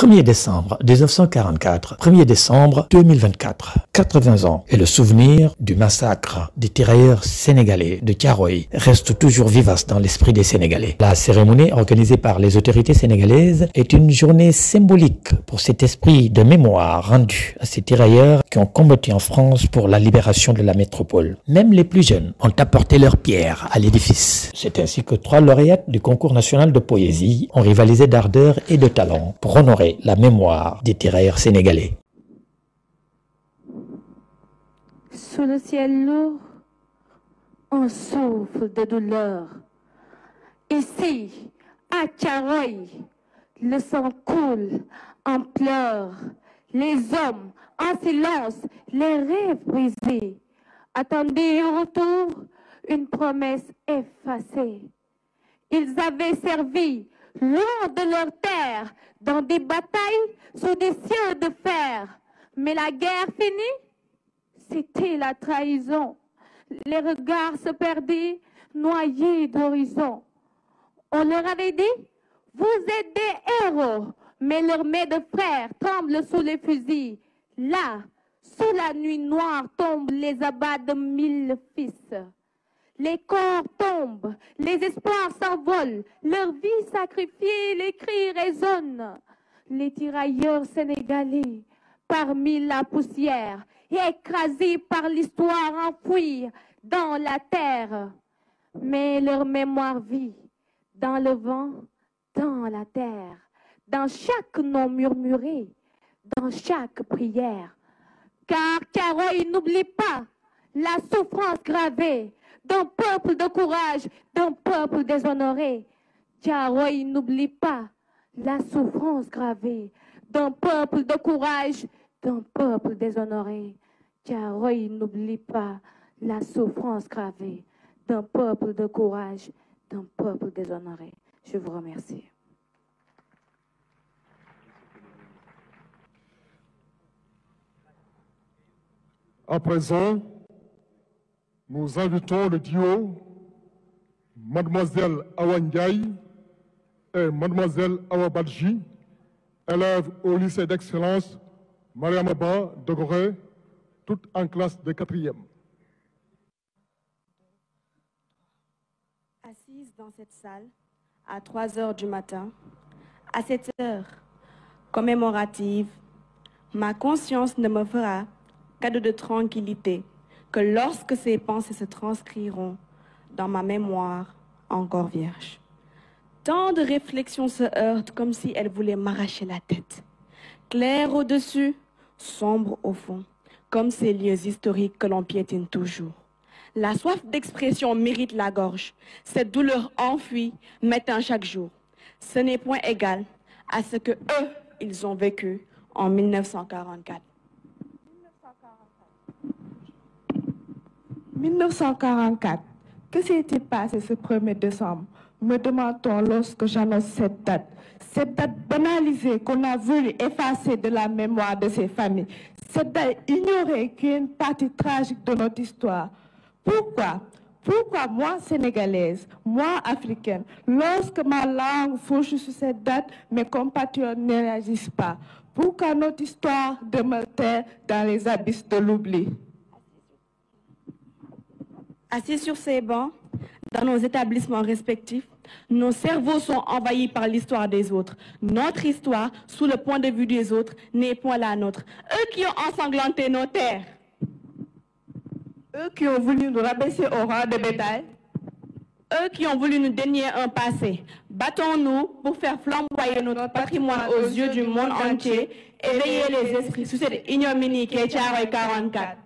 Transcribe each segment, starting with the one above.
1er décembre 1944, 1er décembre 2024, 80 ans, et le souvenir du massacre des tirailleurs sénégalais de Thiaroye reste toujours vivace dans l'esprit des Sénégalais. La cérémonie organisée par les autorités sénégalaises est une journée symbolique pour cet esprit de mémoire rendu à ces tirailleurs qui ont combattu en France pour la libération de la métropole. Même les plus jeunes ont apporté leur pierre à l'édifice. C'est ainsi que 3 lauréates du concours national de poésie ont rivalisé d'ardeur et de talent pour honorer la mémoire des tirailleurs sénégalais. Sous le ciel lourd, on souffle de douleur. Ici, à Thiaroye, le sang coule en pleurs. Les hommes, en silence, les rêves brisés, attendaient en retour une promesse effacée. Ils avaient servi loin de leur terre, dans des batailles sous des cieux de fer. Mais la guerre finie, c'était la trahison. Les regards se perdaient, noyés d'horizon. On leur avait dit, vous êtes des héros, mais leurs mains de frères tremblent sous les fusils. Là, sous la nuit noire, tombent les abats de 1000 fils. Les corps tombent, les espoirs s'envolent, leur vie sacrifiée, les cris résonnent. Les tirailleurs sénégalais, parmi la poussière, écrasés par l'histoire enfouie dans la terre. Mais leur mémoire vit dans le vent, dans la terre, dans chaque nom murmuré, dans chaque prière. Car Thiaroye n'oublie pas la souffrance gravée d'un peuple de courage, d'un peuple déshonoré. Thiaroye n'oublie pas la souffrance gravée d'un peuple de courage, d'un peuple déshonoré. Thiaroye n'oublie pas la souffrance gravée d'un peuple de courage, d'un peuple déshonoré. Je vous remercie. À présent, nous invitons le duo Mademoiselle Awa Ndiaye et Mademoiselle Awa Badji, élèves au lycée d'excellence Mariamaba de Gorée, toutes en classe de 4e. Assise dans cette salle, à 3 heures du matin, à cette heure commémorative, ma conscience ne me fera cadeau de tranquillité que lorsque ces pensées se transcriront dans ma mémoire encore vierge. Tant de réflexions se heurtent comme si elles voulaient m'arracher la tête. Clair au-dessus, sombre au fond, comme ces lieux historiques que l'on piétine toujours. La soif d'expression mérite la gorge. Cette douleur enfuie m'éteint chaque jour. Ce n'est point égal à ce que eux, ils ont vécu en 1944. 1944, que s'est-il passé ce 1er décembre, me demande-t-on lorsque j'annonce cette date banalisée qu'on a voulu effacer de la mémoire de ces familles, cette date ignorée qui est une partie tragique de notre histoire. Pourquoi moi, sénégalaise, moi, africaine, lorsque ma langue fauche sur cette date, mes compatriotes ne réagissent pas? Pourquoi notre histoire demeure-t-elle dans les abysses de l'oubli? Assis sur ces bancs, dans nos établissements respectifs, nos cerveaux sont envahis par l'histoire des autres. Notre histoire, sous le point de vue des autres, n'est point la nôtre. Eux qui ont ensanglanté nos terres. Eux qui ont voulu nous rabaisser au rang de bétail. Eux qui ont voulu nous dénier un passé. Battons-nous pour faire flamboyer notre patrimoine aux yeux du monde entier, éveiller les esprits sous cette ignominie qui est Thiaroye 44.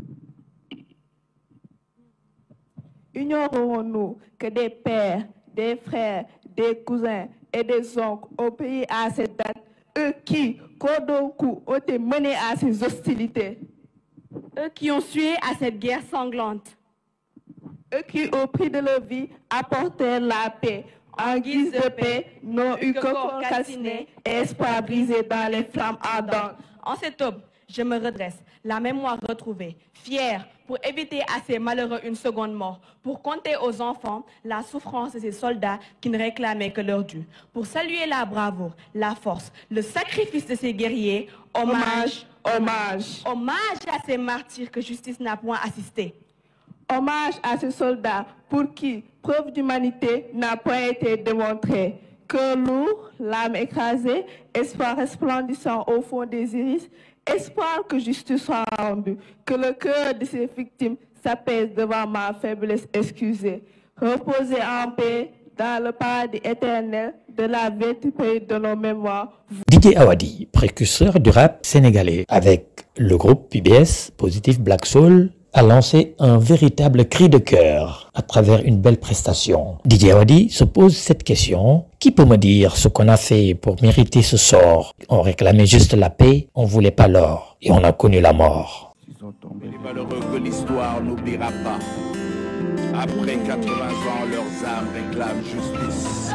Ignorerons-nous que des pères, des frères, des cousins et des oncles ont payé à cette date, eux qui, côte au cou, ont été menés à ces hostilités? Eux qui ont sué à cette guerre sanglante. Eux qui, au prix de leur vie, apportèrent la paix. En guise de paix, n'ont eu que corps calciné et espoir brisé dans les flammes ardentes. En cette aube, je me redresse. la mémoire retrouvée, fiers pour éviter à ces malheureux une seconde mort, pour compter aux enfants la souffrance de ces soldats qui ne réclamaient que leur dû, pour saluer la bravoure, la force, le sacrifice de ces guerriers, hommage à ces martyrs que justice n'a point assisté. Hommage à ces soldats pour qui preuve d'humanité n'a point été démontrée. Cœur lourd, l'âme écrasée, espoir resplendissant au fond des iris, espoir que justice soit rendue, que le cœur de ces victimes s'apaise devant ma faiblesse excusée. Reposez en paix dans le paradis éternel de la vertu de nos mémoires. Didier Awadi, précurseur du rap sénégalais, avec le groupe PBS, Positive Black Soul, a lancé un véritable cri de cœur à travers une belle prestation. Didier Awadi se pose cette question: qui peut me dire ce qu'on a fait pour mériter ce sort? On réclamait juste la paix, on voulait pas l'or, et on a connu la mort. Les malheureux que l'histoire n'oubliera pas. Après 80 ans, leurs âmes réclament justice.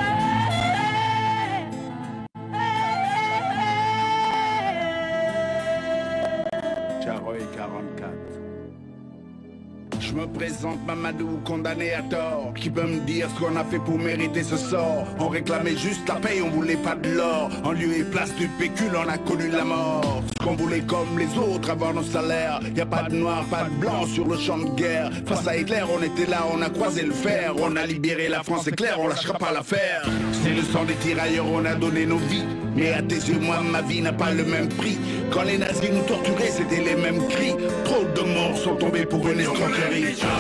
Thiaroye 44. Je me présente Mamadou, condamné à tort. Qui peut me dire ce qu'on a fait pour mériter ce sort? On réclamait juste la paix, on voulait pas de l'or. En lieu et place du pécule, on a connu la mort. Ce qu'on voulait comme les autres, avoir nos salaires. Y a pas de noir, pas de blanc sur le champ de guerre. Face à Hitler, on était là, on a croisé le fer. On a libéré la France, c'est clair, on lâchera pas l'affaire. C'est le sang des tirailleurs, on a donné nos vies. Mais à tes yeux, moi, ma vie n'a pas le même prix. Quand les nazis nous torturaient, c'était les mêmes cris. Trop de morts sont tombés pour une escroquerie.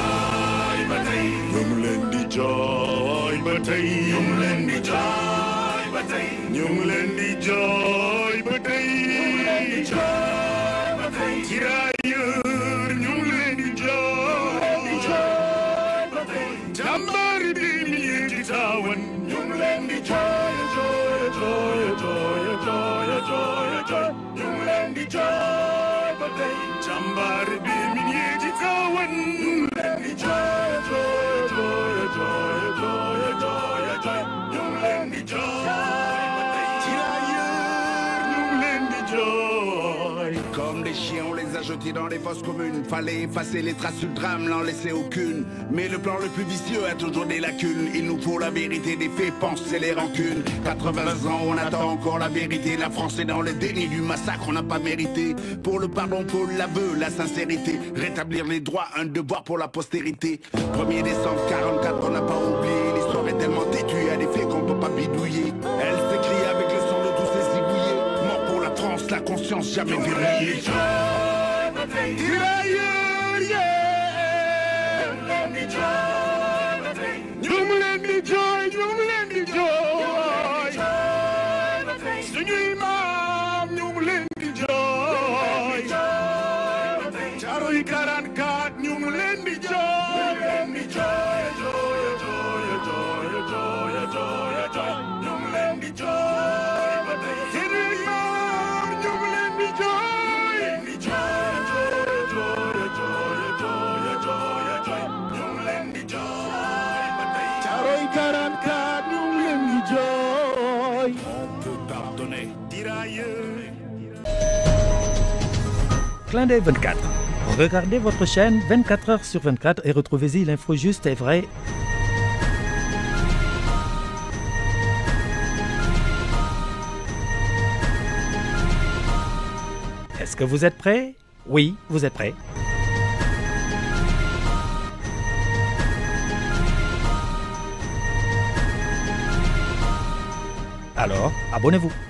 Comme les chiens, on les a jetés dans les fosses communes. Fallait effacer les traces du drame, n'en laisser aucune. Mais le plan le plus vicieux a toujours des lacunes. Il nous faut la vérité des faits, penser les rancunes. 80 ans, on attend encore la vérité. La France est dans le déni du massacre, on n'a pas mérité. Pour le pardon, pour l'aveu, la sincérité. Rétablir les droits, un devoir pour la postérité. 1er décembre 44, on n'a pas oublié. L'histoire est tellement têtue, à des faits qu'on peut pas bidouiller. Elle s'écrit avec le sang de tous ces zigouillés. Mort pour la France, la conscience jamais verrouillée. Thiaroye 44 ñu ngi leen di jooy ñu ngi leen di jooy ba tey seeni maam ñu ngi leen di jooy ñu ngi leen di jooy ba tey Thiaroye 44 ñu ngi leen di jooy. On peut pardonner tirailleurs. Clin d'œil 24. Regardez votre chaîne 24 heures sur 24 et retrouvez-y l'info juste et vraie. Est-ce que vous êtes prêts? Oui, vous êtes prêts. Alors, abonnez-vous.